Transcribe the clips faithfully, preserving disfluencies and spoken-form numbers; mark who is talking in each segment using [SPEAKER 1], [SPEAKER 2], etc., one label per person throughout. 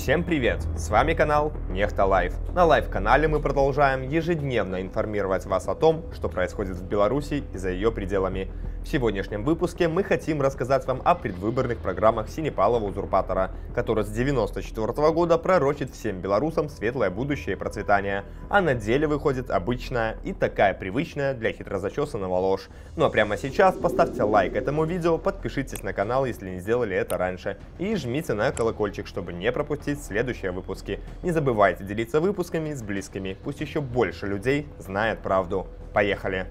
[SPEAKER 1] Всем привет! С вами канал Нехта Лайв. На лайв-канале мы продолжаем ежедневно информировать вас о том, что происходит в Беларуси и за ее пределами. В сегодняшнем выпуске мы хотим рассказать вам о предвыборных программах Синепалова узурпатора, который с девяносто четвёртого года пророчит всем белорусам светлое будущее и процветание, а на деле выходит обычная и такая привычная для хитрозачесанного ложь. Ну а прямо сейчас поставьте лайк этому видео, подпишитесь на канал, если не сделали это раньше, и жмите на колокольчик, чтобы не пропустить следующие выпуски. Не забывайте делиться выпусками с близкими, пусть еще больше людей знает правду. Поехали!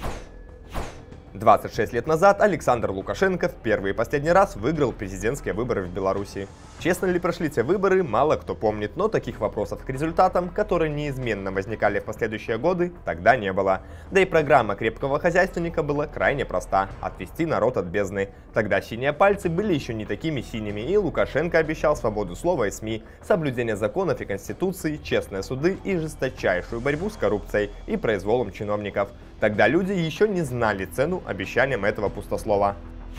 [SPEAKER 1] двадцать шесть лет назад Александр Лукашенко в первый и последний раз выиграл президентские выборы в Беларуси. Честно ли прошли те выборы, мало кто помнит, но таких вопросов к результатам, которые неизменно возникали в последующие годы, тогда не было. Да и программа крепкого хозяйственника была крайне проста – отвести народ от бездны. Тогда синие пальцы были еще не такими синими, и Лукашенко обещал свободу слова и СМИ, соблюдение законов и конституции, честные суды и жесточайшую борьбу с коррупцией и произволом чиновников. Тогда люди еще не знали цену обещаниям этого пустослова.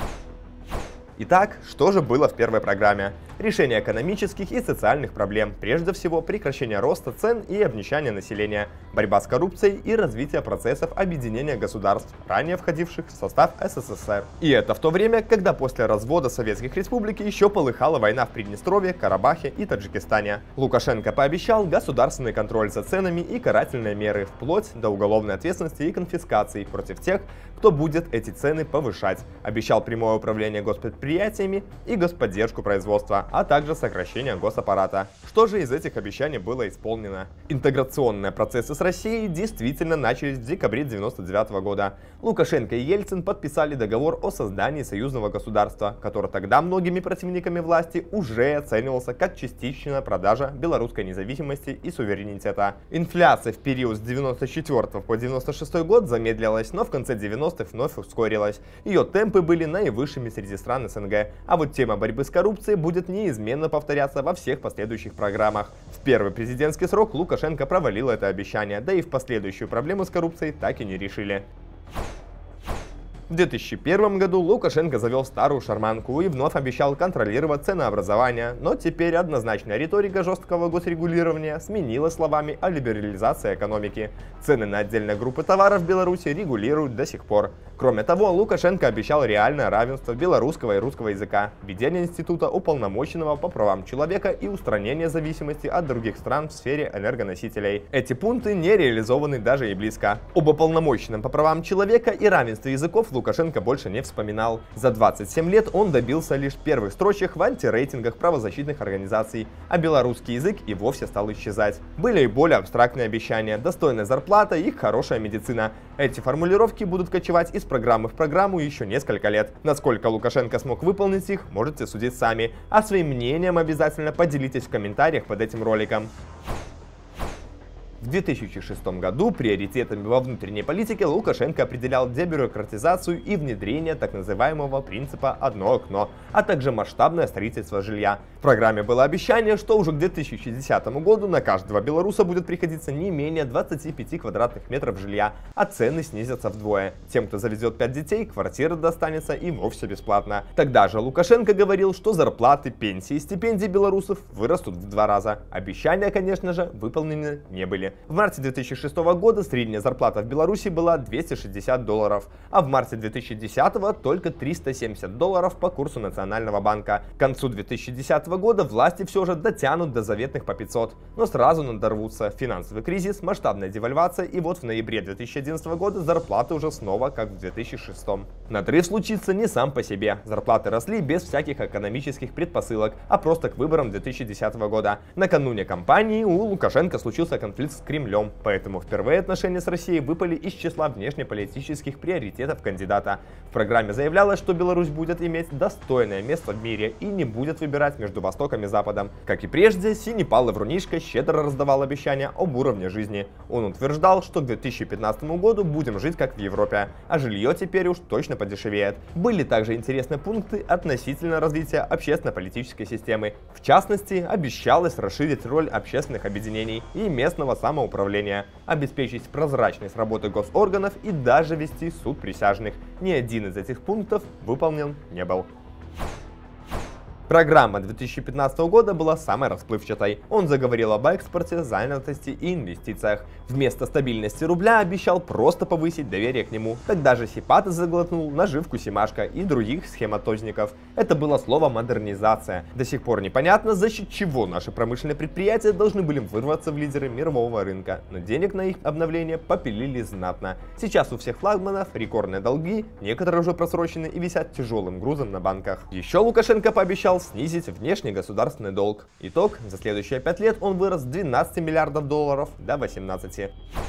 [SPEAKER 1] Итак, что же было в первой программе? Решение экономических и социальных проблем, прежде всего прекращение роста цен и обнищания населения, борьба с коррупцией и развитие процессов объединения государств, ранее входивших в состав СССР. И это в то время, когда после развода советских республик еще полыхала война в Приднестровье, Карабахе и Таджикистане. Лукашенко пообещал государственный контроль за ценами и карательные меры, вплоть до уголовной ответственности и конфискации против тех, кто будет эти цены повышать. Обещал прямое управление госпредприятиями и господдержку производства, а также сокращение госаппарата. Что же из этих обещаний было исполнено? Интеграционные процессы с Россией действительно начались в декабре девяносто девятого года. Лукашенко и Ельцин подписали договор о создании союзного государства, который тогда многими противниками власти уже оценивался как частичная продажа белорусской независимости и суверенитета. Инфляция в период с девяносто четвёртого по девяносто шестой год замедлилась, но в конце девяностых вновь ускорилась. Ее темпы были наивысшими среди стран СНГ, а вот тема борьбы с коррупцией будет неизменно повторяться во всех последующих программах. В первый президентский срок Лукашенко провалил это обещание, да и в последующую проблему с коррупцией так и не решили. В две тысячи первом году Лукашенко завел старую шарманку и вновь обещал контролировать ценообразование, но теперь однозначная риторика жесткого госрегулирования сменилась словами о либерализации экономики. Цены на отдельные группы товаров в Беларуси регулируют до сих пор. Кроме того, Лукашенко обещал реальное равенство белорусского и русского языка, введение института уполномоченного по правам человека и устранение зависимости от других стран в сфере энергоносителей. Эти пункты не реализованы даже и близко. Об уполномоченном по правам человека и равенстве языков Лукашенко больше не вспоминал. За двадцать семь лет он добился лишь первых строчек в антирейтингах правозащитных организаций, а белорусский язык и вовсе стал исчезать. Были и более абстрактные обещания: достойная зарплата и хорошая медицина. Эти формулировки будут кочевать из программы в программу еще несколько лет. Насколько Лукашенко смог выполнить их, можете судить сами, а своим мнением обязательно поделитесь в комментариях под этим роликом. В две тысячи шестом году приоритетами во внутренней политике Лукашенко определял дебюрократизацию и внедрение так называемого принципа «одно окно», а также масштабное строительство жилья. В программе было обещание, что уже к две тысячи шестидесятому году на каждого белоруса будет приходиться не менее двадцати пяти квадратных метров жилья, а цены снизятся вдвое. Тем, кто завезет пять детей, квартира достанется и вовсе бесплатно. Тогда же Лукашенко говорил, что зарплаты, пенсии и стипендии белорусов вырастут в два раза. Обещания, конечно же, выполнены не были. В марте две тысячи шестого года средняя зарплата в Беларуси была двести шестьдесят долларов, а в марте две тысячи десятого только триста семьдесят долларов по курсу Национального банка. К концу две тысячи десятого года власти все же дотянут до заветных по пятьсот, но сразу надорвутся финансовый кризис, масштабная девальвация, и вот в ноябре две тысячи одиннадцатого года зарплаты уже снова как в две тысячи шестом. Надрыв случится не сам по себе. Зарплаты росли без всяких экономических предпосылок, а просто к выборам две тысячи десятого года. Накануне кампании у Лукашенко случился конфликт с Кремлем, поэтому впервые отношения с Россией выпали из числа внешнеполитических приоритетов кандидата. В программе заявлялось, что Беларусь будет иметь достойное место в мире и не будет выбирать между Востоком и Западом. Как и прежде, Синепал Врунишко щедро раздавал обещания об уровне жизни. Он утверждал, что к две тысячи пятнадцатому году будем жить как в Европе, а жилье теперь уж точно подешевеет. Были также интересные пункты относительно развития общественно-политической системы. В частности, обещалось расширить роль общественных объединений и местного самоуправления. самоуправления, обеспечить прозрачность работы госорганов и даже вести суд присяжных. Ни один из этих пунктов выполнен не был. Программа две тысячи пятнадцатого года была самой расплывчатой. Он заговорил об экспорте, занятости и инвестициях. Вместо стабильности рубля обещал просто повысить доверие к нему. Тогда же Сипатый заглотнул наживку Семашко и других схематозников. Это было слово модернизация. До сих пор непонятно, за счет чего наши промышленные предприятия должны были вырваться в лидеры мирового рынка. Но денег на их обновление попилили знатно. Сейчас у всех флагманов рекордные долги, некоторые уже просрочены и висят тяжелым грузом на банках. Еще Лукашенко пообещал снизить внешний государственный долг. Итог: за следующие пять лет он вырос с двенадцати миллиардов долларов до восемнадцати.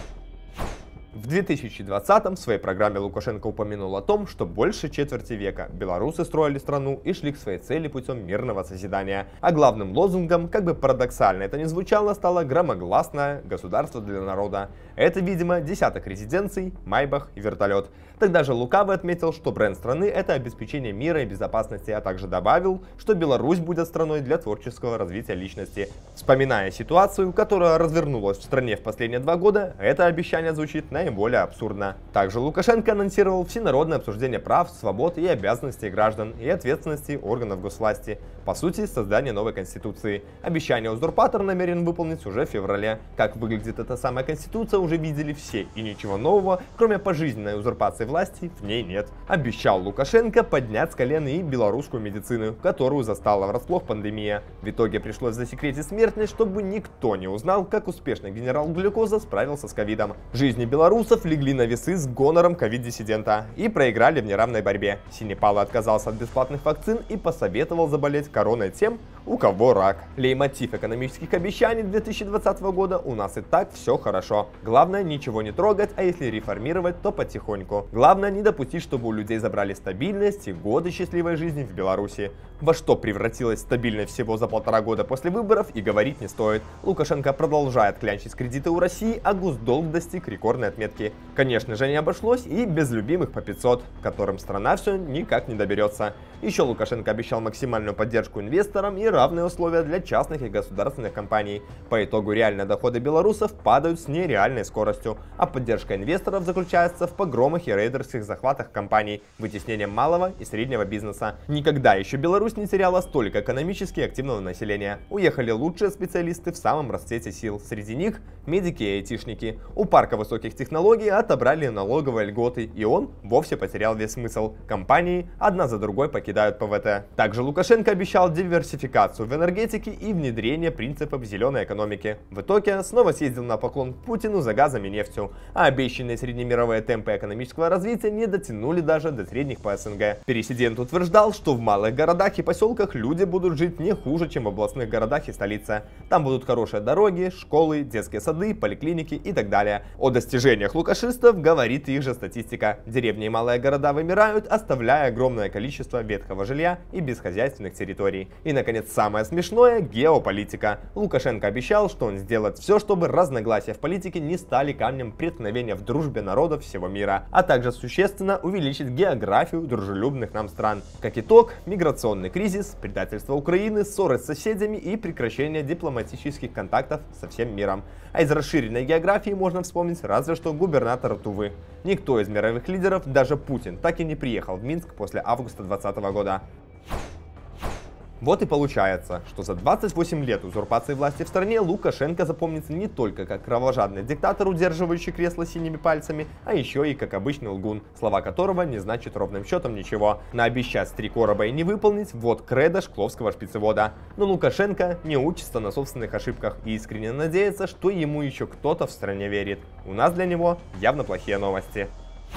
[SPEAKER 1] В две тысячи двадцатом в своей программе Лукашенко упомянул о том, что больше четверти века белорусы строили страну и шли к своей цели путем мирного созидания. А главным лозунгом, как бы парадоксально это ни звучало, стало громогласное «государство для народа». Это, видимо, десяток резиденций, майбах и вертолет. Тогда же Лукавый отметил, что бренд страны — это обеспечение мира и безопасности, а также добавил, что Беларусь будет страной для творческого развития личности. Вспоминая ситуацию, которая развернулась в стране в последние два года, это обещание звучит наиболее абсурдно. Также Лукашенко анонсировал всенародное обсуждение прав, свобод и обязанностей граждан и ответственности органов госвласти. По сути, создание новой конституции. Обещание узурпатор намерен выполнить уже в феврале. Как выглядит эта самая конституция, уже видели все, и ничего нового, кроме пожизненной узурпации власти, в ней нет. Обещал Лукашенко поднять с колена и белорусскую медицину, которую застала врасплох пандемия. В итоге пришлось засекретить смертность, чтобы никто не узнал, как успешно генерал Глюкоза справился с ковидом. Жизни белорусов легли на весы с гонором ковид-диссидента и проиграли в неравной борьбе. Синепалы отказался от бесплатных вакцин и посоветовал заболеть короной тем, у кого рак. Лейтмотив экономических обещаний две тысячи двадцатого года: у нас и так все хорошо. Главное ничего не трогать, а если реформировать, то потихоньку. Главное не допустить, чтобы у людей забрали стабильность и годы счастливой жизни в Беларуси. Во что превратилась стабильность всего за полтора года после выборов, и говорить не стоит. Лукашенко продолжает клянчить кредиты у России, а госдолг достиг рекордной отметки. Конечно же, не обошлось и без любимых по пятьсот, к которым страна все никак не доберется. Еще Лукашенко обещал максимальную поддержку инвесторам и равные условия для частных и государственных компаний. По итогу реальные доходы белорусов падают с нереальной скоростью, а поддержка инвесторов заключается в погромах и рейдерских захватах компаний, вытеснением малого и среднего бизнеса. Никогда еще Беларусь не теряла столько экономически активного населения. Уехали лучшие специалисты в самом расцвете сил. Среди них медики и айтишники. У парка высоких технологий отобрали налоговые льготы, и он вовсе потерял весь смысл. Компании одна за другой покидают ПВТ. Также Лукашенко обещал диверсификацию в энергетике и внедрение принципов зеленой экономики. В итоге снова съездил на поклон к Путину за газом и нефтью, а обещанные среднемировые темпы экономического развития не дотянули даже до средних по СНГ. Президент утверждал, что в малых городах и поселках люди будут жить не хуже, чем в областных городах и столице. Там будут хорошие дороги, школы, детские сады, поликлиники и так далее. О достижениях лукашистов говорит их же статистика. Деревни и малые города вымирают, оставляя огромное количество ветхого жилья и бесхозяйственных территорий. И, наконец, самое смешное — геополитика. Лукашенко обещал, что он сделает все, чтобы разногласия в политике не стали камнем преткновения в дружбе народов всего мира, а также существенно увеличить географию дружелюбных нам стран. Как итог, миграционный кризис, предательство Украины, ссоры с соседями и прекращение дипломатических контактов со всем миром. А из расширенной географии можно вспомнить разве что губернатора Тувы. Никто из мировых лидеров, даже Путин, так и не приехал в Минск после августа двадцатого года. Вот и получается, что за двадцать восемь лет узурпации власти в стране Лукашенко запомнится не только как кровожадный диктатор, удерживающий кресло синими пальцами, а еще и как обычный лгун, слова которого не значат ровным счетом ничего. Наобещать три короба и не выполнить — вот кредо шкловского шпицевода. Но Лукашенко не учится на собственных ошибках и искренне надеется, что ему еще кто-то в стране верит. У нас для него явно плохие новости.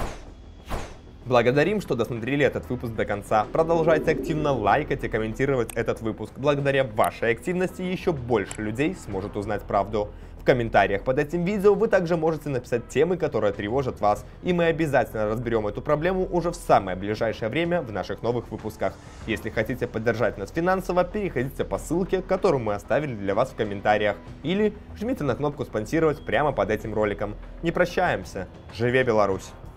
[SPEAKER 1] Благодарим, что досмотрели этот выпуск до конца. Продолжайте активно лайкать и комментировать этот выпуск. Благодаря вашей активности еще больше людей сможет узнать правду. В комментариях под этим видео вы также можете написать темы, которые тревожат вас, и мы обязательно разберем эту проблему уже в самое ближайшее время в наших новых выпусках. Если хотите поддержать нас финансово, переходите по ссылке, которую мы оставили для вас в комментариях, или жмите на кнопку «Спонсировать» прямо под этим роликом. Не прощаемся. Живе Беларусь!